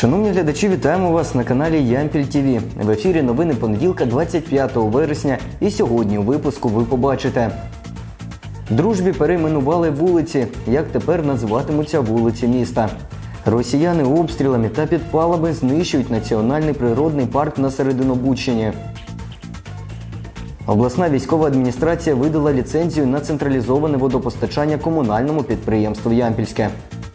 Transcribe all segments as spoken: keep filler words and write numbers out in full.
Шановні глядачі, вітаємо вас на каналі Ямпіль ТВ. В ефірі новини понеділка, двадцять п'ятого вересня, і сьогодні у випуску ви побачите. Дружбі перейменували вулиці. Як тепер називатимуться вулиці міста? Росіяни обстрілами та підпалами знищують національний природний парк на Серединобудщині. Обласна військова адміністрація видала ліцензію на централізоване водопостачання комунальному підприємству «Ямпільське».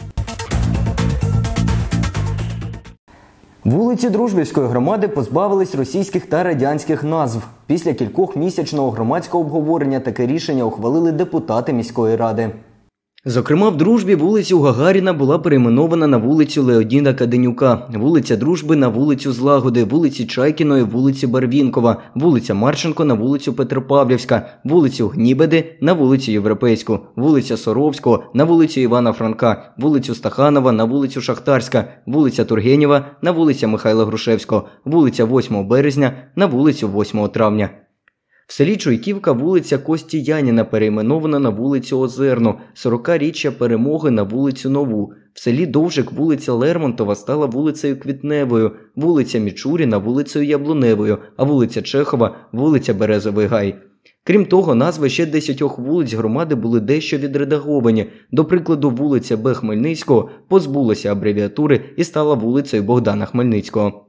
Вулиці Дружбівської громади позбавились російських та радянських назв. Після кількохмісячного громадського обговорення таке рішення ухвалили депутати міської ради. Зокрема, в Дружбі вулицю Гагаріна була перейменована на вулицю Леоніда Каденюка, вулиця Дружби на вулицю Злагоди, вулиці Чайкіної, вулиці Барвінкова, вулиця Марченко на вулицю Петропавлівська, вулицю Гнібеди на вулицю Європейську, вулиця Соровського на вулицю Івана Франка, вулицю Стаханова на вулицю Шахтарська, вулиця Тургенєва на вулицю Михайла Грушевського, вулиця восьмого березня на вулицю восьмого травня. В селі Чуйківка вулиця Кості Яніна перейменована на вулицю Озерну, сорокаріччя Перемоги на вулицю Нову. В селі Довжик вулиця Лермонтова стала вулицею Квітневою, вулиця Мічуріна вулицею Яблуневою, а вулиця Чехова – вулиця Березовий Гай. Крім того, назви ще десятьох вулиць громади були дещо відредаговані. До прикладу, вулиця Б. Хмельницького позбулася абревіатури і стала вулицею Богдана Хмельницького.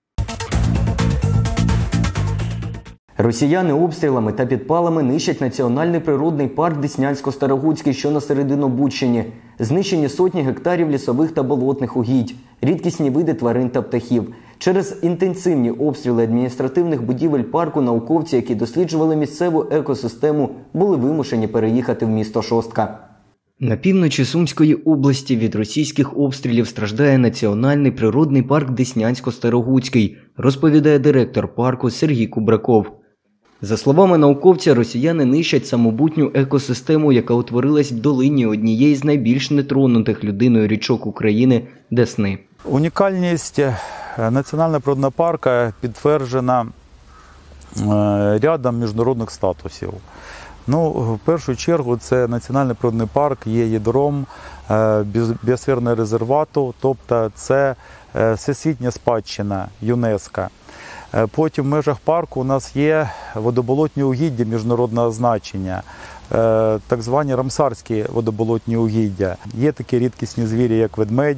Росіяни обстрілами та підпалами нищать національний природний парк Деснянсько-Старогуцький, що на Серединобудщині. Знищені сотні гектарів лісових та болотних угідь, рідкісні види тварин та птахів. Через інтенсивні обстріли адміністративних будівель парку науковці, які досліджували місцеву екосистему, були вимушені переїхати в місто Шостка. На півночі Сумської області від російських обстрілів страждає національний природний парк Деснянсько-Старогуцький, розповідає директор парку Сергій Кубраков. За словами науковця, росіяни нищать самобутню екосистему, яка утворилась в долині однієї з найбільш нетронутих людиною річок України – Десни. Унікальність національного природного парку підтверджена рядом міжнародних статусів. Ну, в першу чергу, це національний природний парк є ядром біосферного резервату, тобто це всесвітня спадщина ЮНЕСКО. Потім в межах парку у нас є водоболотні угіддя міжнародного значення, так звані рамсарські водоболотні угіддя. Є такі рідкісні звірі, як ведмедь,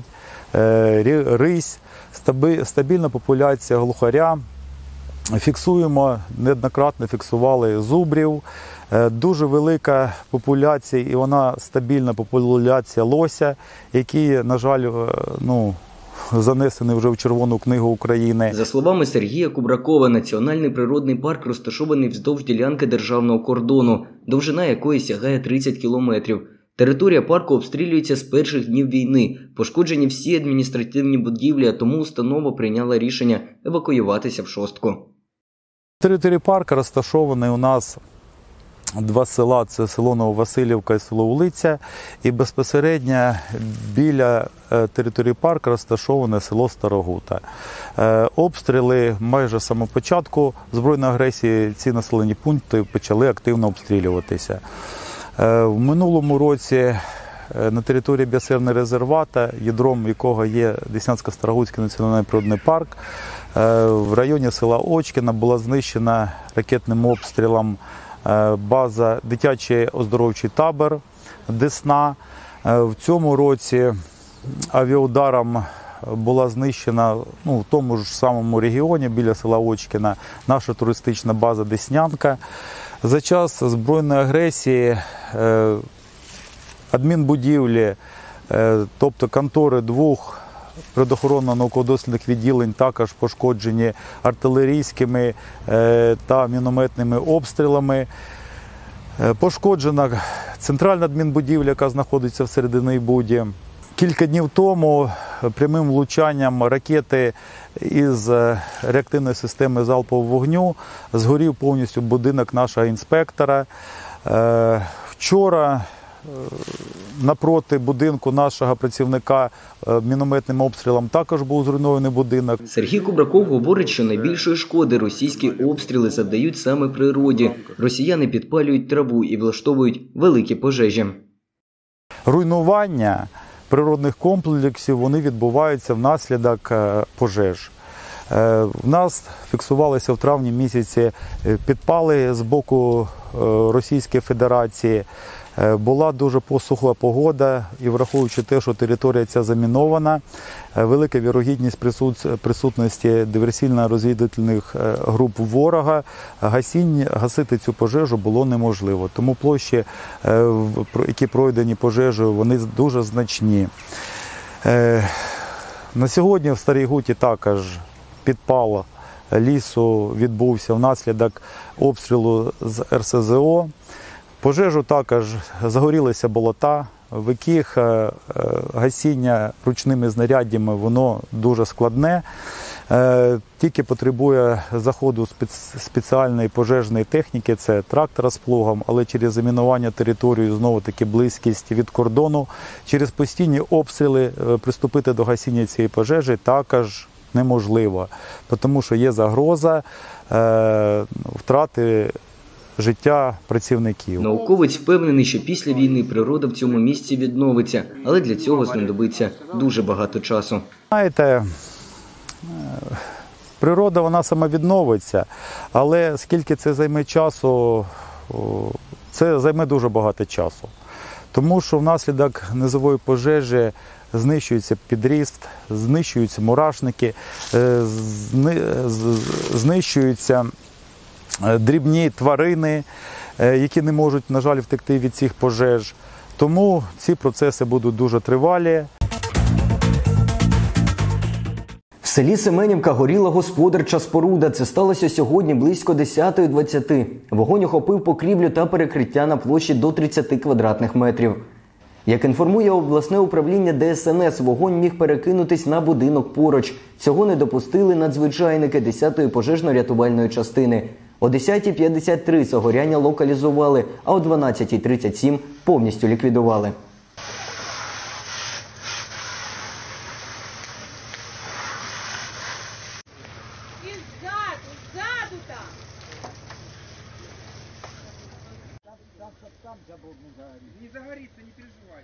рись, стабільна популяція глухаря. Фіксуємо, неоднократно фіксували зубрів. Дуже велика популяція, і вона стабільна популяція лося, який, на жаль, ну, занесений вже в Червону книгу України. За словами Сергія Кубракова, національний природний парк розташований вздовж ділянки державного кордону, довжина якої сягає тридцять кілометрів. Територія парку обстрілюється з перших днів війни, пошкоджені всі адміністративні будівлі, а тому установа прийняла рішення евакуюватися в Шостку. На території парку розташований у нас два села – це село Нововасилівка і село Улиця, і безпосередньо біля території парку розташоване село Старогута. Обстріли майже з самого початку збройної агресії ці населені пункти почали активно обстрілюватися. В минулому році на території біосферного резервату, ядром якого є Деснянсько-Старогуцький національний природний парк, в районі села Очкіна була знищена ракетним обстрілом база дитячий оздоровчий табор Десна. В цьому році авіаударом була знищена, ну, в тому ж самому регіоні біля села Очкіна наша туристична база Деснянка. За час збройної агресії адмінбудівлі, тобто контори двох природоохоронно-науково-дослідних відділень також пошкоджені артилерійськими та мінометними обстрілами. Пошкоджена центральна адмінбудівля, яка знаходиться в Серединобуді. Кілька днів тому прямим влучанням ракети із реактивної системи залпового вогню згорів повністю будинок нашого інспектора. Вчора напроти будинку нашого працівника мінометним обстрілом також був зруйнований будинок. Сергій Кубраков говорить, що найбільшої шкоди російські обстріли завдають саме природі. Росіяни підпалюють траву і влаштовують великі пожежі. Руйнування природних комплексів, вони відбуваються внаслідок пожеж. У нас фіксувалися в травні місяці підпали з боку Російської Федерації. Була дуже посухла погода і враховуючи те, що територія ця замінована, велика вірогідність присутності диверсійно-розвідувальних груп ворога, гасінь, гасити цю пожежу було неможливо. Тому площі, які пройдені пожежею, вони дуже значні. На сьогодні в Старій Гуті також підпал лісу відбувся внаслідок обстрілу з ер ес зе о. Пожежу також загорілися болота, в яких гасіння ручними знаряддями воно дуже складне. Тільки потребує заходу спеціальної пожежної техніки, це трактора з плугом, але через замінування території, знову-таки близькість від кордону, через постійні обстріли приступити до гасіння цієї пожежі також неможливо, тому що є загроза е, втрати життя працівників. Науковець впевнений, що після війни природа в цьому місці відновиться, але для цього знадобиться дуже багато часу. Знаєте, природа вона сама відновиться, але скільки це займе часу, це займе дуже багато часу. Тому що внаслідок низової пожежі знищується підріст, знищуються мурашники, знищуються дрібні тварини, які не можуть, на жаль, втекти від цих пожеж. Тому ці процеси будуть дуже тривалі. В селі Семенівка горіла господарча споруда. Це сталося сьогодні близько десятої двадцяти. Вогонь охопив покрівлю та перекриття на площі до тридцяти квадратних метрів. Як інформує обласне управління де ес ен ес, вогонь міг перекинутись на будинок поруч. Цього не допустили надзвичайники десятої пожежно-рятувальної частини. О десятій п'ятдесят три загоряння локалізували, а о дванадцятій тридцять сім повністю ліквідували. Не загорится, не переживайте.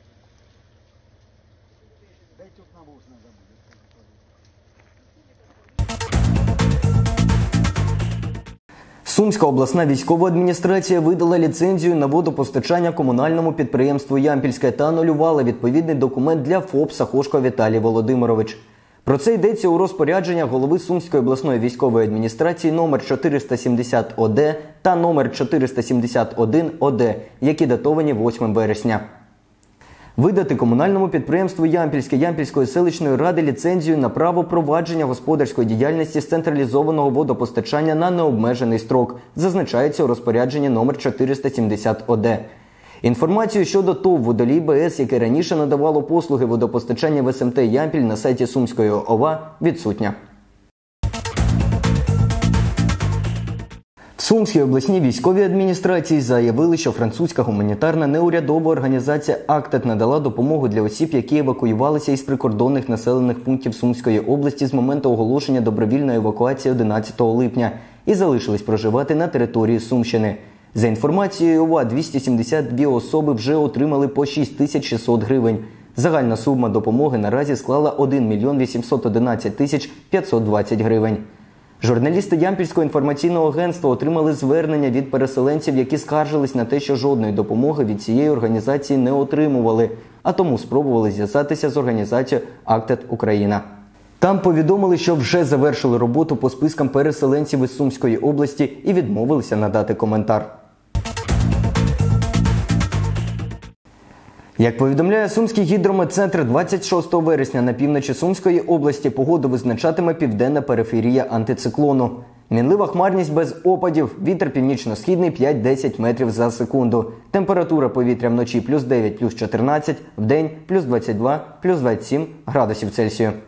Дайте навоз надо будет. Сумська обласна військова адміністрація видала ліцензію на водопостачання комунальному підприємству «Ямпільське» та анулювала відповідний документ для ФОП Сахошко Віталій Володимирович. Про це йдеться у розпорядженнях голови Сумської обласної військової адміністрації номер чотириста сімдесят о де та номер чотириста сімдесят один о де, які датовані восьмого вересня. Видати комунальному підприємству «Ямпільське» Ямпільської селищної ради ліцензію на право провадження господарської діяльності з централізованого водопостачання на необмежений строк, зазначається у розпорядженні номер чотириста сімдесят о де. Інформацію щодо ТОВ «Водолій Б С», яке раніше надавало послуги водопостачання в ес ем те «Ямпіль» на сайті Сумської о ва, відсутня. В Сумській обласній військовій адміністрації заявили, що французька гуманітарна неурядова організація «Актет» надала допомогу для осіб, які евакуювалися із прикордонних населених пунктів Сумської області з моменту оголошення добровільної евакуації одинадцятого липня і залишились проживати на території Сумщини. За інформацією о ва, двісті сімдесят дві особи вже отримали по шість тисяч шістсот гривень. Загальна сума допомоги наразі склала один мільйон вісімсот одинадцять тисяч п'ятсот двадцять гривень. Журналісти Ямпільського інформаційного агентства отримали звернення від переселенців, які скаржились на те, що жодної допомоги від цієї організації не отримували, а тому спробували зв'язатися з організацією «Актет Україна». Там повідомили, що вже завершили роботу по спискам переселенців із Сумської області і відмовилися надати коментар. Як повідомляє Сумський гідрометцентр, двадцять шостого вересня на півночі Сумської області погоду визначатиме південна периферія антициклону. Мінлива хмарність без опадів, вітер північно-східний п'ять-десять метрів за секунду. Температура повітря вночі плюс дев'ять, плюс чотирнадцять, вдень плюс двадцять два, плюс двадцять сім градусів Цельсію.